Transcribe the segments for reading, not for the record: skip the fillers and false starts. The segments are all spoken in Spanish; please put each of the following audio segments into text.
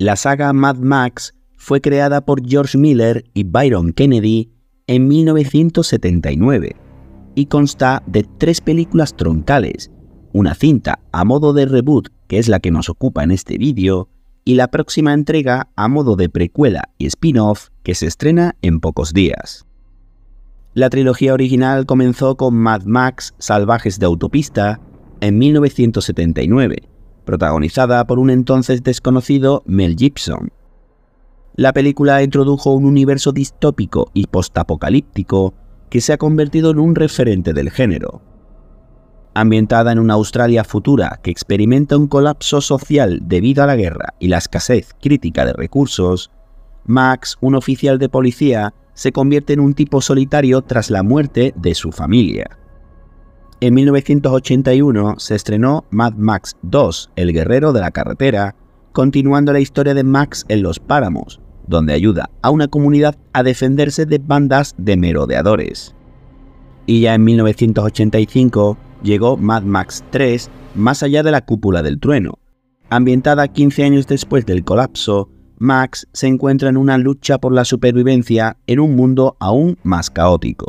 La saga Mad Max fue creada por George Miller y Byron Kennedy en 1979 y consta de 3 películas troncales, una cinta a modo de reboot, que es la que nos ocupa en este vídeo, y la próxima entrega a modo de precuela y spin-off que se estrena en pocos días. La trilogía original comenzó con Mad Max Salvajes de Autopista en 1979, protagonizada por un entonces desconocido Mel Gibson. La película introdujo un universo distópico y postapocalíptico que se ha convertido en un referente del género. Ambientada en una Australia futura que experimenta un colapso social debido a la guerra y la escasez crítica de recursos, Max, un oficial de policía, se convierte en un tipo solitario tras la muerte de su familia. En 1981 se estrenó Mad Max 2, El guerrero de la carretera, continuando la historia de Max en los páramos, donde ayuda a una comunidad a defenderse de bandas de merodeadores. Y ya en 1985 llegó Mad Max 3, Más allá de la cúpula del trueno. Ambientada 15 años después del colapso, Max se encuentra en una lucha por la supervivencia en un mundo aún más caótico.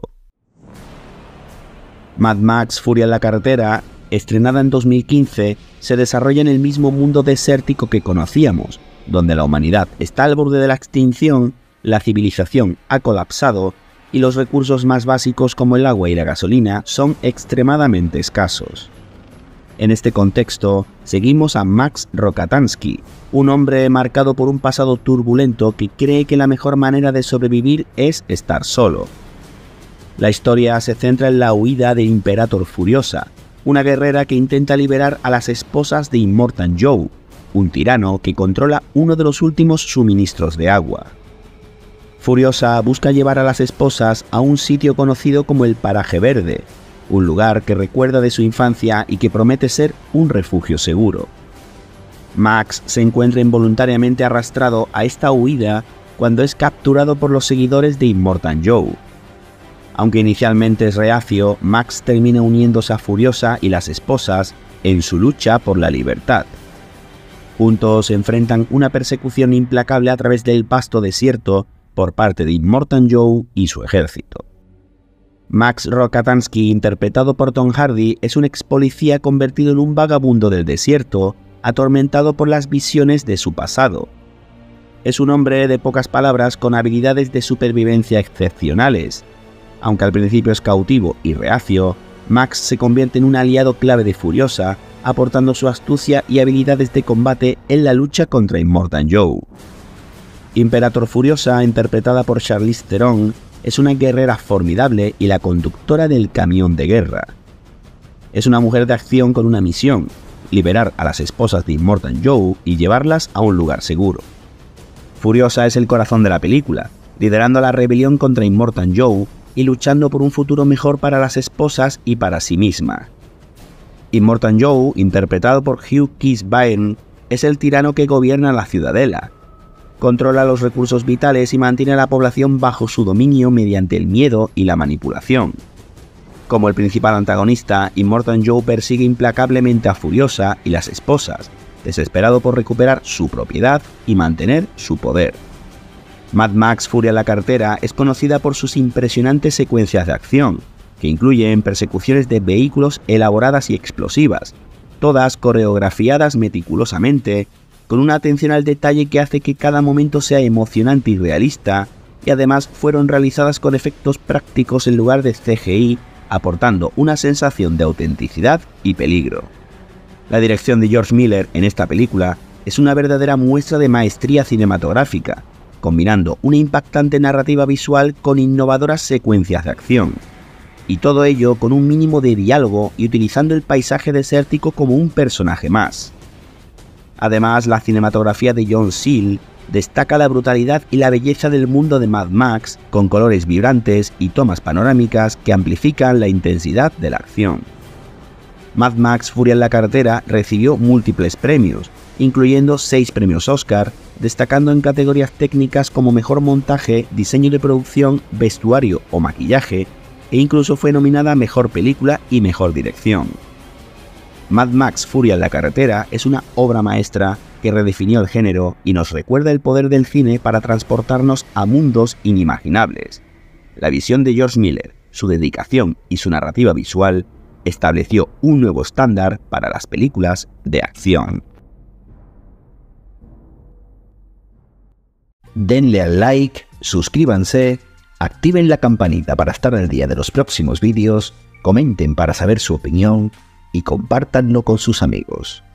Mad Max Furia en la carretera, estrenada en 2015, se desarrolla en el mismo mundo desértico que conocíamos, donde la humanidad está al borde de la extinción, la civilización ha colapsado y los recursos más básicos como el agua y la gasolina son extremadamente escasos. En este contexto, seguimos a Max Rokatansky, un hombre marcado por un pasado turbulento que cree que la mejor manera de sobrevivir es estar solo. La historia se centra en la huida de Imperator Furiosa, una guerrera que intenta liberar a las esposas de Immortan Joe, un tirano que controla uno de los últimos suministros de agua. Furiosa busca llevar a las esposas a un sitio conocido como el Paraje Verde, un lugar que recuerda de su infancia y que promete ser un refugio seguro. Max se encuentra involuntariamente arrastrado a esta huida cuando es capturado por los seguidores de Immortan Joe. Aunque inicialmente es reacio, Max termina uniéndose a Furiosa y las esposas en su lucha por la libertad. Juntos enfrentan una persecución implacable a través del vasto desierto por parte de Immortan Joe y su ejército. Max Rokatansky, interpretado por Tom Hardy, es un ex policía convertido en un vagabundo del desierto, atormentado por las visiones de su pasado. Es un hombre de pocas palabras con habilidades de supervivencia excepcionales. Aunque al principio es cautivo y reacio, Max se convierte en un aliado clave de Furiosa, aportando su astucia y habilidades de combate en la lucha contra Immortan Joe. Imperator Furiosa, interpretada por Charlize Theron, es una guerrera formidable y la conductora del camión de guerra. Es una mujer de acción con una misión: liberar a las esposas de Immortan Joe y llevarlas a un lugar seguro. Furiosa es el corazón de la película, liderando la rebelión contra Immortan Joe y luchando por un futuro mejor para las esposas y para sí misma. Immortan Joe, interpretado por Hugh Keith Byrne, es el tirano que gobierna la ciudadela. Controla los recursos vitales y mantiene a la población bajo su dominio mediante el miedo y la manipulación. Como el principal antagonista, Immortan Joe persigue implacablemente a Furiosa y las esposas, desesperado por recuperar su propiedad y mantener su poder. Mad Max Furia en la carretera es conocida por sus impresionantes secuencias de acción, que incluyen persecuciones de vehículos elaboradas y explosivas, todas coreografiadas meticulosamente, con una atención al detalle que hace que cada momento sea emocionante y realista, y además fueron realizadas con efectos prácticos en lugar de CGI, aportando una sensación de autenticidad y peligro. La dirección de George Miller en esta película es una verdadera muestra de maestría cinematográfica, combinando una impactante narrativa visual con innovadoras secuencias de acción. Y todo ello con un mínimo de diálogo y utilizando el paisaje desértico como un personaje más. Además, la cinematografía de John Seale destaca la brutalidad y la belleza del mundo de Mad Max, con colores vibrantes y tomas panorámicas que amplifican la intensidad de la acción. Mad Max Furia en la carretera recibió múltiples premios, incluyendo 6 premios Oscar, destacando en categorías técnicas como mejor montaje, diseño de producción, vestuario o maquillaje, e incluso fue nominada a mejor película y mejor dirección. Mad Max Furia en la carretera es una obra maestra que redefinió el género y nos recuerda el poder del cine para transportarnos a mundos inimaginables. La visión de George Miller, su dedicación y su narrativa visual estableció un nuevo estándar para las películas de acción. Denle al like, suscríbanse, activen la campanita para estar al día de los próximos vídeos, comenten para saber su opinión y compártanlo con sus amigos.